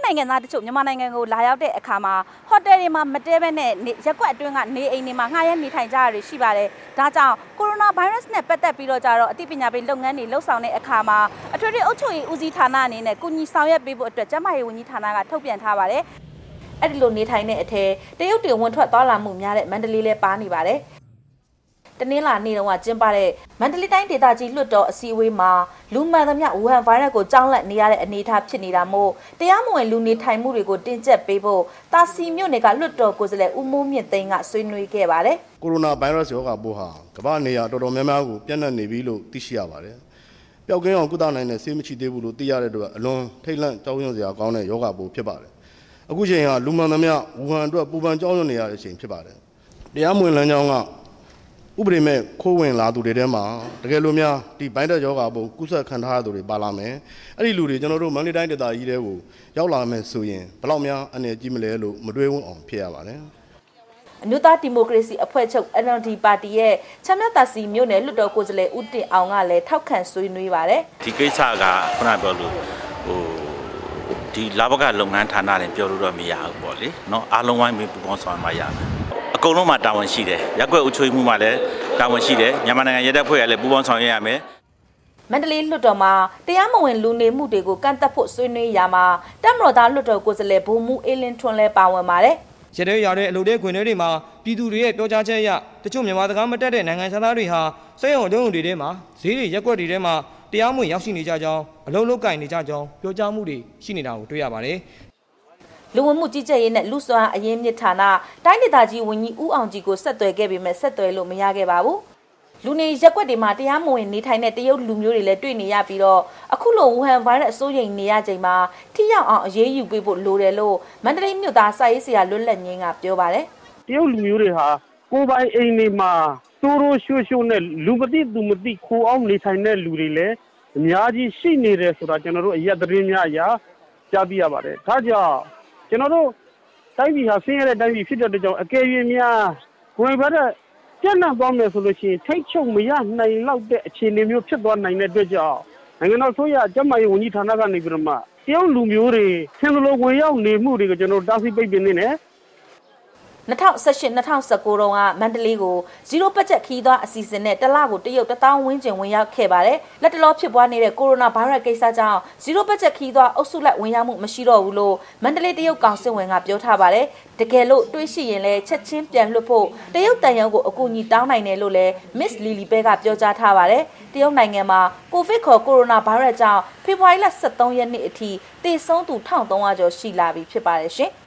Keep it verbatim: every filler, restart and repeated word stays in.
နိုင်ငံသားတချို့မြန်မာနိုင်ငံကိုလာရောက်တဲ့အခါမှာဟိုတယ်တွေမှာမတဲဘဲနဲ့ရက်ကွက်အတွင်းကနေအိမ်တွေမှာငှားရမ်းနေထိုင်ကြရတွေရှိပါတယ်။ဒါကြောင့်ကိုရိုနာဗိုင်းရပ်စ်နဲ့ပတ်သက်ပြီးတော့ကြတော့အသိပညာပေးလုပ်ငန်းတွေလှုပ်ဆောင်တဲ့အခါမှာအထွေထွေအုပ်ချုပ်ရေးဦးစီးဌာနအနေနဲ့ကုညီဆောင်ရွက်ပေးဖို့အတွက်ကျန်းမာရေးဝန်ကြီးဌာနကထုတ်ပြန်ထားပါတယ်။အဲ့ဒီလိုနေထိုင်တဲ့အထက်တရုတ်တွေဝင်ထွက်သွားလာမှုများတဲ့မန္တလေးလည်းပါနေပါတယ်။တနင်္လာနေ့တုန်းကကျင်းပတဲ့မန္တလေးတိုင်းဒေသကြီးလွှတ်တော်အစည်းအဝေးမှာလူမှန်သမျှဝူဟန်ဗိုင်းရပ်စ်ကိုကြောင်းလန့်နေရတဲ့အနေအထားဖြစ်နေတာမို့တရားမဝင်လူနေထိုင်မှုတွေကိုတင်ကျပ်ပေးဖို့တာစီမြို့နယ်ကလွှတ်တော်ကိုယ်စားလှယ်ဦးမိုးမြင့်သိန်းကဆွေးနွေးခဲ့ပါတယ်။ကိုရိုနာဗိုင်းရပ်စ်ရောဂါပိုးဟာကမ္ဘာနေရာတော်တော်များများကိုပြန့်နှံ့နေပြီလို့သိရှိရပါတယ်။ပျောက်ကင်းအောင်ကုသနိုင်တဲ့ဆေးမရှိသေးဘူးလို့သိရတဲ့အတွက်အလွန်ထိတ်လန့်ကြောက်ရွံ့စရာကောင်းတဲ့ရောဂါပိုးဖြစ်ပါတယ်။အခုချိန်ဟာလူမှန်သမျှဝူဟန်အတွက်ပူပန်ကြောက်ရွံ့နေရတဲ့အချိန်ဖြစ်ပါတယ်။တရားမဝင်လမ်းကြောင်းကဥပဒေမဲ့ခိုးဝင်လာသူတွေထဲမှာတကယ်လို့များဒီဘိုင်းတက်ယောဂါဘုံကုသခံထားရသူတွေပါလာမယ်အဲ့ဒီလူတွေကျွန်တော်တို့မန္တလေးတိုင်းဒေသကြီးတဲကိုရောက်လာမယ်ဆိုရင်ဘယ်လောက်များအနေကြီးမလဲလို့မတွေးဝန်းအောင်ဖြစ်ရပါတယ်အမျိုးသားဒီမိုကရေစီအဖွဲ့ချုပ် N L D ပါတီရဲ့ချမ်းမြတ်သာစီမြို့နယ်လွှတ်တော်ကိုယ်စားလှယ်ဦးတင်အောင်ကလည်းထောက်ခံဆွေးနွေးပါတယ်ဒီကိစ္စကခုနပြောလို့ဟိုဒီလာဘကလုပ်ငန်းဌာနတွေပြောလို့တော့မရဘူးပေါ့လေเนาะအားလုံးဝိုင်းပြီးပူပေါင်းဆောင်မှရမယ်အကုန်လုံးမှာတာဝန်ရှိတယ်ရက်ွက်အုပ်ချုပ်မှုမှာလည်းတာဝန်ရှိတယ်မြန်မာနိုင်ငံရဲတပ်ဖွဲ့ကလည်းပူးပေါင်းဆောင်ရွက်ရမယ်မန္တလေးလွှတ်တော်မှာတရားမဝင်လူနေမှုတွေကိုကန့်သက်ဖို့ဆွေးနွေးရမှာတပ်မတော်သားလွှတ်တော်ကိုယ်စားလှယ်ဘုံမူအေးလင်းထွန်းလည်းပါဝင်ပါတယ်ရတဲ့ရတဲ့အလုပ်တွေခွင်တွေမှာပြည်သူတွေရဲ့ပြောကြားချက်အရတချို့မြန်မာစကားမတက်တဲ့နိုင်ငံခြားသားတွေဟာစိတ်ရုံတုံးတွေထဲမှာဈေးတွေရက်ွက်တွေထဲမှာတရားမဝင်ရောက်ရှိနေကြကြောင်းအလုံးလုံးကင်နေကြကြောင်းပြောကြားမှုတွေရှိနေတာကိုတွေ့ရပါတယ်လူဝင်မှုကြီးကြပ်ရေးနဲ့လူစွမ်းအရင်းမြစ်ဌာနတိုင်းဒေသကြီးဝန်ကြီးဦးအောင်ကြည်ကိုဆက်သွယ်ခဲ့ပေမဲ့ဆက်သွယ်လို့မရခဲ့ပါဘူးလူနေရက်ွက်တွေမှာတရားမဝင်နေထိုင်တဲ့တရုတ်လူမျိုးတွေလည်းတွေ့နေရပြီးတော့အခုလိုဝူဟန်ဗိုင်းရပ်စ်အစိုးရိမ်နေရချိန်မှာထိရောက်အောင်အရေးယူပေးဖို့လိုတယ်လို့မန္တလေးမြို့သားစာရေးဆရာလွတ်လပ်ငင်းကပြောပါတယ်တရုတ်လူမျိုးတွေဟာကိုယ်ပိုင်အိမ်တွေမှာတိုးတိုးရှိုးရှိုးနဲ့လူမသိသူမသိခိုးအောင်နေထိုင်တဲ့လူတွေလည်းအများကြီးရှိနေတယ်ဆိုတာကျွန်တော်တို့အရက်သတင်းများအရာကြားသိရပါတယ်ဒါကြောင့်ကျွန်တော်တို့တိုင်းပြည်ဟာဆင်းရဲတဲ့တိုင်းပြည်ဖြစ်တဲ့ကြောင့်အကယ်၍များဝင်ပါတဲ့ကျန်းမာသွားမယ်ဆိုလို့ရှိရင်ထိတ်ချုပ်မရနိုင်လောက်တဲ့အခြေအနေမျိုးဖြစ်သွားနိုင်တဲ့အတွက်ကြောင့်နိုင်ငံတော်ဆိုရကျန်းမာရေးဝန်ကြီးဌာနကနေပြီးတော့မှတရုတ်လူမျိုးတွေဆင်းလို့ဝင်ရောက်နေမှုတွေကိုကျွန်တော်တားဆီးပိတ်ပင်နေတယ်၂၀၁၈-၂၀၁၉တုန်းကမန္တလေးကိုဇီရိုဘတ်ဂျက်ခီးသွားအစီအစဉ်နဲ့တလကိုတရုတ်တစ်သောင်းဝန်းကျင်ဝင်ရောက်ခဲ့ပါတယ်။လက်တလောဖြစ်ပွားနေတဲ့ကိုရိုနာဗိုင်းရပ်စ်ကိစ္စကြောင့်ဇီရိုဘတ်ဂျက်ခီးသွားအုပ်စုလိုက်ဝင်ရောက်မှုမရှိတော့ဘူးလို့မန္တလေးတရုတ်ကောင်စစ်ဝင်ကပြောထားပါတယ်။တကယ်လို့တွေးရှိရင်လည်းချက်ချင်းပြန်လွှတ်ဖို့တရုတ်တန်ရုံကိုအကူအညီတောင်းနိုင်တယ်လို့လည်း Miss Lily ပဲကပြောကြားထားပါတယ်။တရုတ်နိုင်ငံမှာကိုဗစ်ခေါ်ကိုရိုနာဗိုင်းရပ်စ်ကြောင့်ဖေဖော်ဝါရီလ၁၃ရက်နေ့အထိသေဆုံးသူ၁၃၀၀ကျော်ရှိလာပြီဖြစ်ပါတယ်ရှင်။